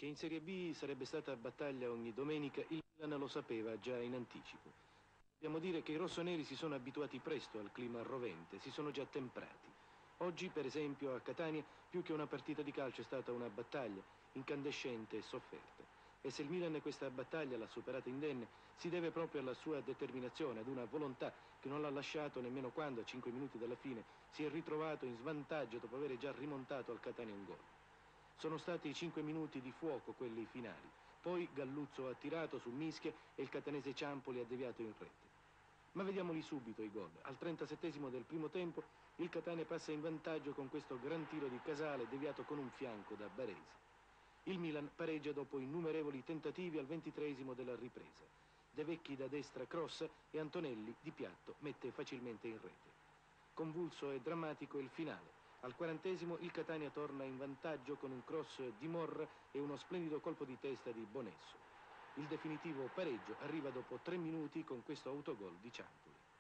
Che in Serie B sarebbe stata battaglia ogni domenica, il Milan lo sapeva già in anticipo. Dobbiamo dire che i rossoneri si sono abituati presto al clima rovente, si sono già temprati. Oggi, per esempio, a Catania, più che una partita di calcio è stata una battaglia, incandescente e sofferta. E se il Milan questa battaglia l'ha superata indenne, si deve proprio alla sua determinazione, ad una volontà che non l'ha lasciato nemmeno quando, a 5 minuti dalla fine, si è ritrovato in svantaggio dopo aver già rimontato al Catania un gol. Sono stati 5 minuti di fuoco quelli finali. Poi Galluzzo ha tirato su Mischia e il catanese Ciampoli ha deviato in rete. Ma vediamoli subito i gol. Al 37esimo del primo tempo il Catania passa in vantaggio con questo gran tiro di Casale deviato con un fianco da Baresi. Il Milan pareggia dopo innumerevoli tentativi al 23esimo della ripresa. De Vecchi da destra crossa e Antonelli di piatto mette facilmente in rete. Convulso e drammatico il finale. Al 40esimo il Catania torna in vantaggio con un cross di Morra e uno splendido colpo di testa di Bonesso. Il definitivo pareggio arriva dopo 3 minuti con questo autogol di Ciampoli.